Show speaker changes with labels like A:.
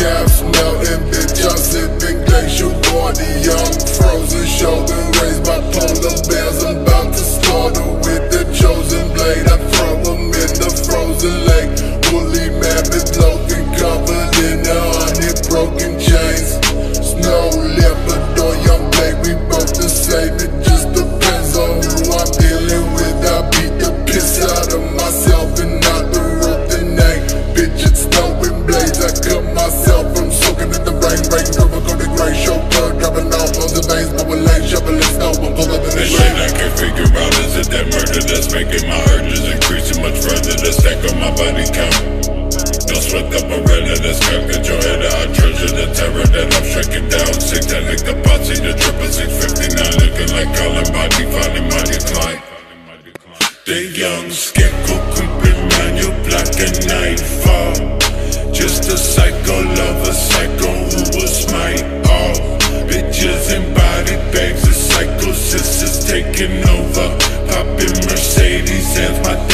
A: caps melting, bitch, I'm sipping glacial guardian. Frozen shoulder raised by polar bears, I'm about to slaughter with the chosen blade. I throw them in the frozen lake. Woolly mammoth looking covered in 100 broken chains. Snow leopard or young blade, we both the same. It just depends on who I'm dealing with. I beat the piss out of myself and not the rope the neck. Bitch, it's snowing blades, I cut myself. I'm soaking in the rain, over go to gray. Show blood dropping off on the veins, but we're late shoveling snow. I'm pulling in the
B: shit I can't figure out, is it that murder that's making my urges increasing much further? The stack on my body count. Don't sweat the Beretta, that's got your head out. I treasure the terror that I'm striking down. 610 like the posse, the triple 659, looking like Colin body, finding my decline. The young scarecrow creeping round your block at nightfall. Just a psycho lover, psycho who was my all. Bitches and body bags, the psychosis is taking over. Popping Mercedes and my